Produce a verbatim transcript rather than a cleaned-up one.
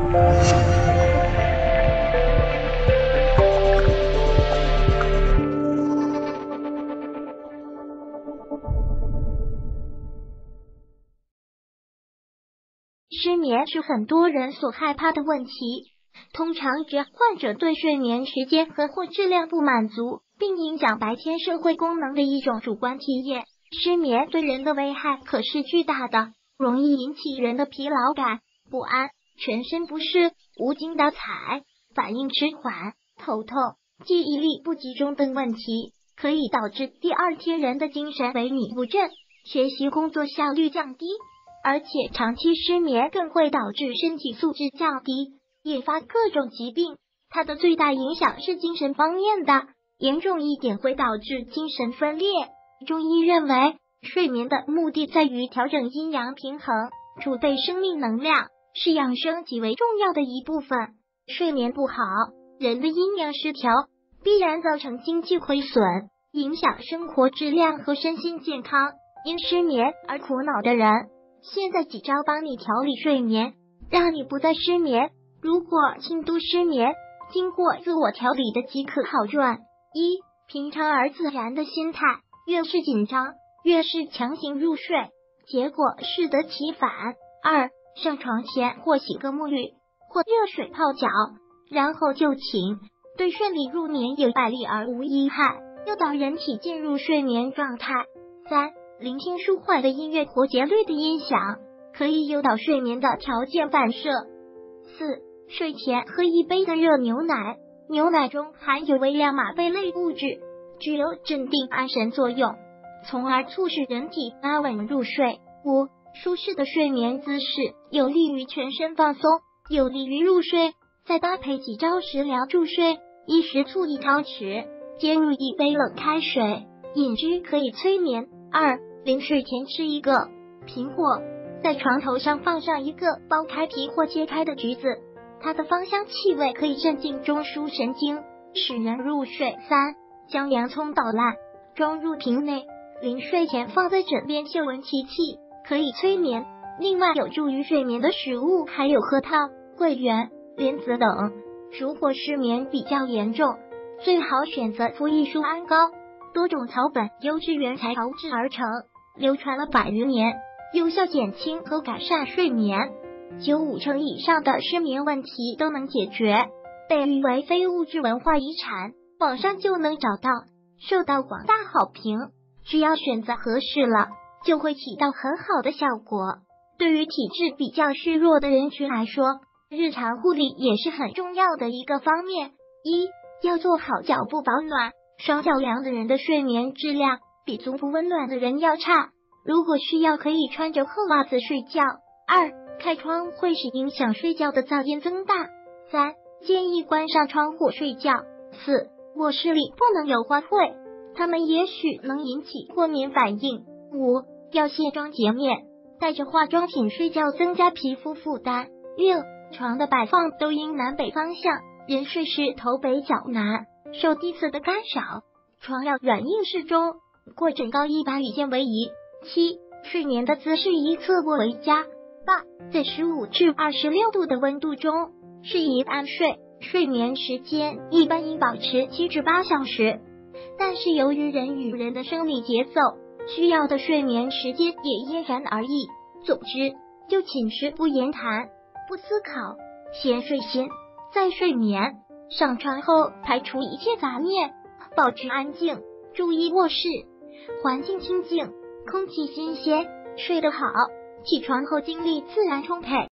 失眠是很多人所害怕的问题，通常指患者对睡眠时间和或质量不满足，并影响白天社会功能的一种主观体验。失眠对人的危害可是巨大的，容易引起人的疲劳感、不安、全身不适、无精打采、反应迟缓、头痛、记忆力不集中等问题，可以导致第二天人的精神萎靡不振，学习工作效率降低。而且长期失眠更会导致身体素质降低，引发各种疾病。它的最大影响是精神方面的，严重一点会导致精神分裂。中医认为，睡眠的目的在于调整阴阳平衡，储备生命能量，是养生极为重要的一部分。睡眠不好，人的阴阳失调，必然造成经济亏损，影响生活质量和身心健康。因失眠而苦恼的人，现在几招帮你调理睡眠，让你不再失眠。如果轻度失眠，经过自我调理的即可好转。一、平常而自然的心态，越是紧张，越是强行入睡，结果适得其反。二、上床前或洗个沐浴，或热水泡脚，然后就寝，对顺利入眠有百利而无一害，诱导人体进入睡眠状态。三、聆听舒缓的音乐或节律的音响，可以诱导睡眠的条件反射。四、睡前喝一杯的热牛奶，牛奶中含有微量吗啡类物质，具有镇定安神作用，从而促使人体安稳入睡。五、舒适的睡眠姿势有利于全身放松，有利于入睡。再搭配几招食疗助睡：一、食醋一汤匙，煎入一杯冷开水，饮之可以催眠。二、临睡前吃一个苹果，在床头上放上一个剥开皮或切开的橘子，它的芳香气味可以镇静中枢神经，使人入睡。三、将洋葱捣烂，装入瓶内，临睡前放在枕边嗅闻其气，可以催眠。另外有助于睡眠的食物还有核桃、桂圆、莲子等。如果失眠比较严重，最好选择服益舒安膏，多种草本优质原材调制而成，流传了百余年，有效减轻和改善睡眠，有五成以上的失眠问题都能解决，被誉为非物质文化遗产，网上就能找到，受到广大好评。只要选择合适了，就会起到很好的效果。对于体质比较虚弱的人群来说，日常护理也是很重要的一个方面。一、要做好脚部保暖，双脚凉的人的睡眠质量比足部温暖的人要差，如果需要可以穿着厚袜子睡觉。二、开窗会使影响睡觉的噪音增大。三、建议关上窗户睡觉。四、卧室里不能有花卉，它们也许能引起过敏反应。五、要卸妆洁面，带着化妆品睡觉增加皮肤负担。六、床的摆放都应南北方向，人睡时头北脚南，受地次的干扰，床要软硬适中，过枕高一百里间为宜。七、睡眠的姿势以侧卧为佳。八、在十五至二十六度的温度中适宜安睡，睡眠时间一般应保持七至八小时，但是由于人与人的生理节奏，需要的睡眠时间也因人而异。总之，就寝时不言谈，不思考，先睡心，再睡眠。上床后排除一切杂念，保持安静，注意卧室环境清静，空气新鲜，睡得好，起床后精力自然充沛。